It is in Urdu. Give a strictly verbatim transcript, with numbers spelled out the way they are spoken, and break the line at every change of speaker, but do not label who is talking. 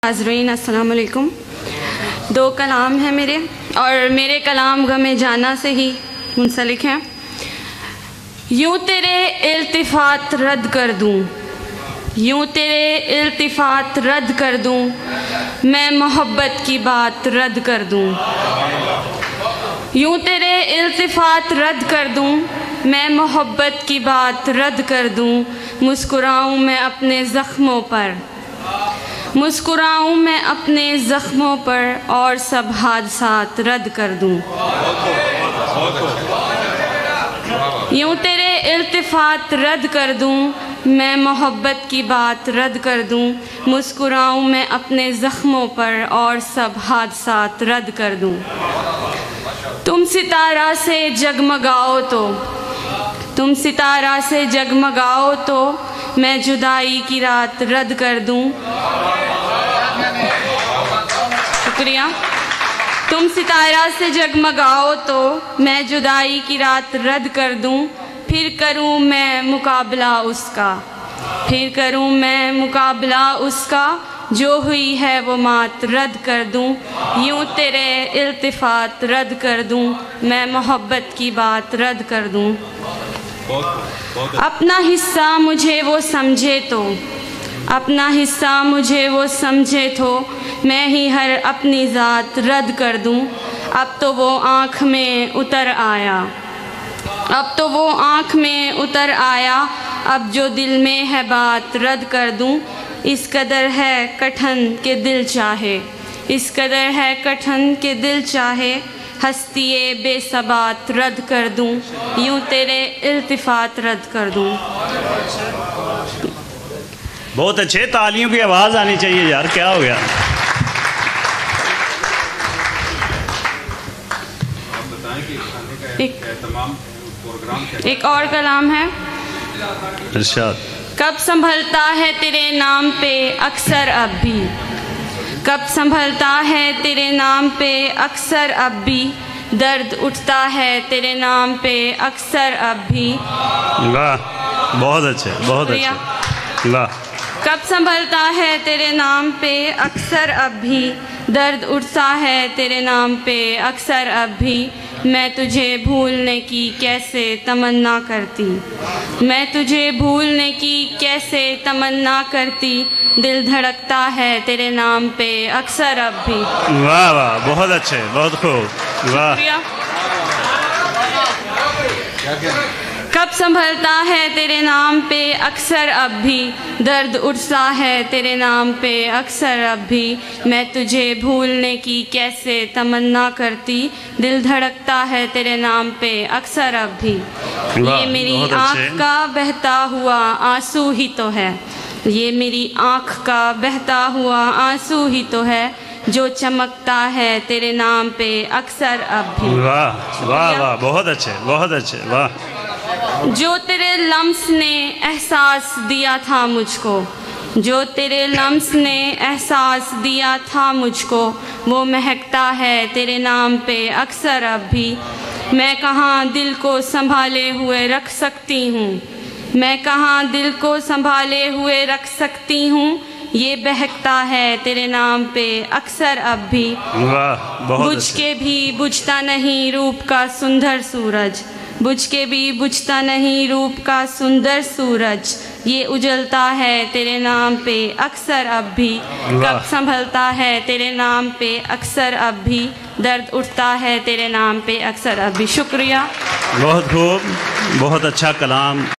حاضرین السلام علیکم۔ دو کلام ہیں میرے اور میرے کلام غم جانا سے ہی منسلک ہیں۔ یوں تیرے التفات رد کر دوں، یوں تیرے التفات رد کر دوں، میں محبت کی بات رد کر دوں۔ یوں تیرے التفات رد کر دوں، میں محبت کی بات رد کر دوں۔ مسکراؤں میں اپنے زخموں پر، مسکراؤں میں اپنے زخموں پر، اور سب حادثات رد کر دوں۔ یوں تیرے التفات رد کر دوں، میں محبت کی بات رد کر دوں۔ مسکراؤں میں اپنے زخموں پر، اور سب حادثات رد کر دوں۔ تم ستارہ سے جگمگاؤ تو، تم ستارہ سے جگمگاؤ تو، میں جدائی کی رات رد کر دوں۔ شکریہ۔ تم ستارہ سے جگمگاؤ تو، میں جدائی کی رات رد کر دوں۔ پھر کروں میں مقابلہ اس کا، پھر کروں میں مقابلہ اس کا، جو ہوئی ہے وہ مات رد کر دوں۔ یوں تیرے التفات رد کر دوں، میں محبت کی بات رد کر دوں۔ اپنا حصہ مجھے وہ سمجھے تو، اپنا حصہ مجھے وہ سمجھے تو، میں ہی ہر اپنی ذات رد کر دوں۔ اب تو وہ آنکھ میں اتر آیا، اب تو وہ آنکھ میں اتر آیا، اب جو دل میں ہے بات رد کر دوں۔ اس قدر ہے کٹھن کہ دل چاہے، اس قدر ہے کٹھن کہ دل چاہے، ہستی بے ثبات رد کر دوں۔ یوں تیرے التفات رد کر دوں۔
بہت اچھے، تالیوں کی آواز آنی چاہیے یار، کیا ہو گیا؟
ایک ایک اور کلام ہے۔
ارشاد۔
کب سنبھلتا ہے تیرے نام پہ اکثر اب بھی، کب سنبھلتا ہے تیرے نام پہ اکثر اب بھی، درد اٹھتا ہے تیرے نام پہ اکثر اب بھی۔
واہ، بہت اچھے، بہت اچھے، واہ۔
کب سنبھلتا ہے تیرے نام پہ اکثر اب بھی، درد اٹھتا ہے تیرے نام پہ اکثر اب بھی، میں تجھے بھولنے کی کیسے تمنا کرتی، میں تجھے بھولنے کی کیسے تمنا کرتی، دل دھڑکتا ہے تیرے نام پہ اکثر اب بھی۔
واہ واہ، بہت اچھے، بہت خوب، واہ۔ کب
سنبھلتا ہے تیرے نام پہ اکثر اب بھی، درد اٹھتا ہے تیرے نام پہ اکثر اب بھی، میں تجھے بھولنے کی کیسے تمنا کرتی، دل دھڑکتا ہے تیرے نام پہ اکثر اب بھی۔ یہ میری آنکھ کا بہتا ہوا آنسو ہی تو ہے، یہ میری آنکھ کا بہتا ہوا آنسو ہی تو ہے، جو چمکتا ہے تیرے نام پہ اکثر اب بھی۔
واہ واہ واہ، بہت اچھے، بہت اچھے، واہ۔
جو تیرے لمس نے احساس دیا تھا مجھ کو، جو تیرے لمس نے احساس دیا تھا مجھ کو، وہ مہکتا ہے تیرے نام پہ اکثر اب بھی، میں کہاں دل کو سنبھالے ہوئے رکھ سکتی ہوں، میں کہاں دل کو سنبھالے ہوئے رکھ سکتی ہوں، یہ بہکتا ہے تیرے نام پہ اکثر اب بھی۔ بجھ کے بھی بجھتا نہیں روپ کا سندر سورج، بجھ کے بھی بجھتا نہیں روپ کا سندر سورج، یہ اجلتا ہے تیرے نام پہ اکثر اب بھی۔ کب سنبھلتا ہے تیرے نام پہ اکثر اب بھی، درد اٹھتا ہے تیرے نام پہ اکثر اب بھی۔ شکریہ،
بہت خوب، بہت اچھا کلام۔